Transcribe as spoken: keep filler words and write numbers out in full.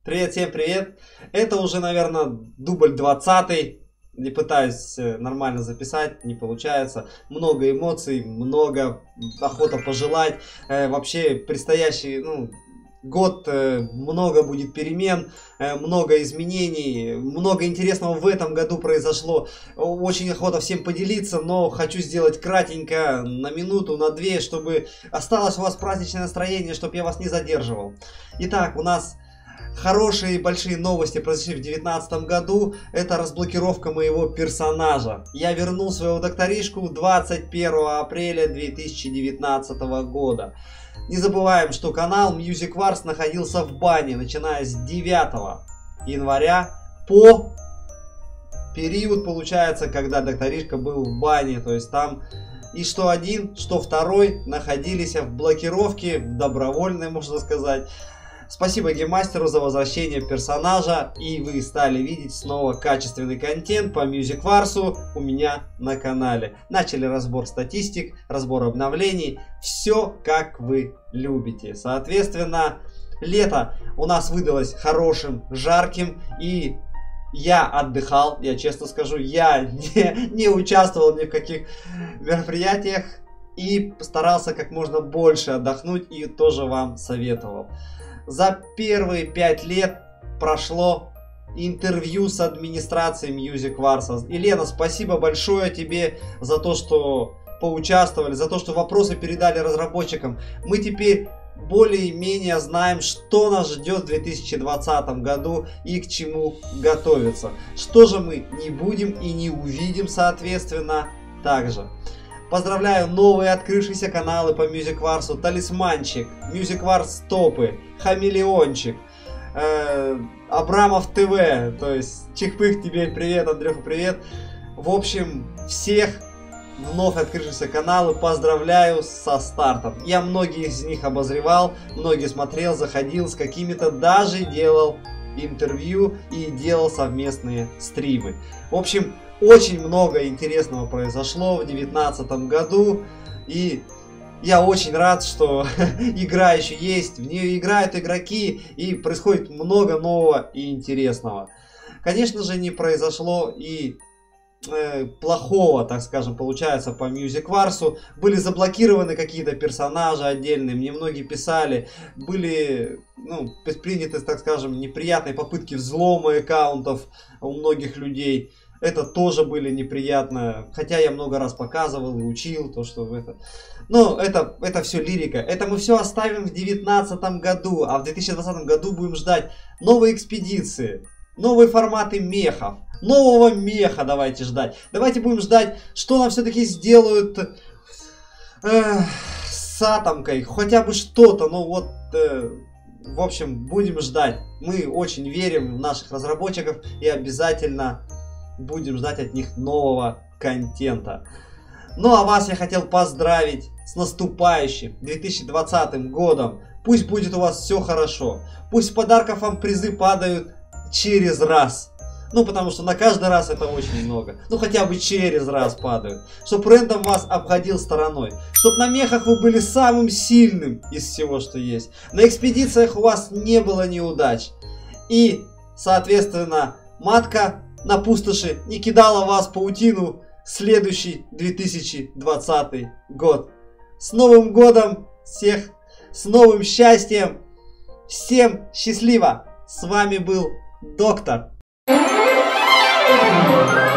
Привет, всем привет. Это уже, наверное, дубль двадцатый. Не пытаюсь нормально записать, не получается. Много эмоций, много охота пожелать. Э, вообще, предстоящий ну, год, э, много будет перемен, э, много изменений. Много интересного в этом году произошло. Очень охота всем поделиться, но хочу сделать кратенько, на минуту, на две, чтобы осталось у вас праздничное настроение, чтобы я вас не задерживал. Итак, у нас... Хорошие большие новости произошли в две тысячи девятнадцатом году. Это разблокировка моего персонажа. Я вернул своего докторишку двадцать первого апреля две тысячи девятнадцатого года. Не забываем, что канал Music Wars находился в бане, начиная с девятого января по период, получается, когда докторишка был в бане. То есть там и что один, что второй находились в блокировке, в добровольной, можно сказать. Спасибо гейммастеру за возвращение персонажа, и вы стали видеть снова качественный контент по Music Wars у меня на канале. Начали разбор статистик, разбор обновлений, все как вы любите. Соответственно, лето у нас выдалось хорошим, жарким, и я отдыхал, я честно скажу, я не, не участвовал ни в каких мероприятиях и постарался как можно больше отдохнуть, и тоже вам советовал. За первые пять лет прошло интервью с администрацией Music Wars. Елена, спасибо большое тебе за то, что поучаствовали, за то, что вопросы передали разработчикам. Мы теперь более-менее знаем, что нас ждет в две тысячи двадцатом году и к чему готовиться. Что же мы не будем и не увидим, соответственно, также. Поздравляю новые открывшиеся каналы по Music Wars: Талисманчик, Music Wars Топы, Хамелеончик, э, Абрамов ТВ, то есть Чихпых тебе привет, Андрюха привет. В общем, всех вновь открывшиеся каналы поздравляю со стартом. Я многие из них обозревал, многие смотрел, заходил с какими-то, даже делал интервью и делал совместные стримы. В общем, очень много интересного произошло в две тысячи девятнадцатом году, и я очень рад, что игра еще есть, в нее играют игроки, и происходит много нового и интересного. Конечно же, не произошло и э, плохого, так скажем, получается, по Music Wars. Были заблокированы какие-то персонажи отдельные, мне многие писали, были ну, предприняты, так скажем, неприятные попытки взлома аккаунтов у многих людей. Это тоже были неприятно, хотя я много раз показывал и учил то, что это... Но это, это все лирика. Это мы все оставим в две тысячи девятнадцатом году, а в две тысячи двадцатом году будем ждать новые экспедиции, новые форматы мехов, нового меха давайте ждать. Давайте будем ждать, что нам все-таки сделают э, с атомкой, хотя бы что-то, ну вот... Э, в общем, будем ждать. Мы очень верим в наших разработчиков и обязательно... будем ждать от них нового контента. Ну а вас я хотел поздравить с наступающим две тысячи двадцатым годом. Пусть будет у вас все хорошо. Пусть подарков вам призы падают через раз. Ну потому что на каждый раз это очень много. Ну хотя бы через раз падают. Чтоб рендом вас обходил стороной. Чтоб на мехах вы были самым сильным из всего, что есть. На экспедициях у вас не было неудач. И, соответственно, матка на пустоши не кидала вас в паутину следующий две тысячи двадцатый год. С Новым годом всех, с новым счастьем. Всем счастливо. С вами был Доктор.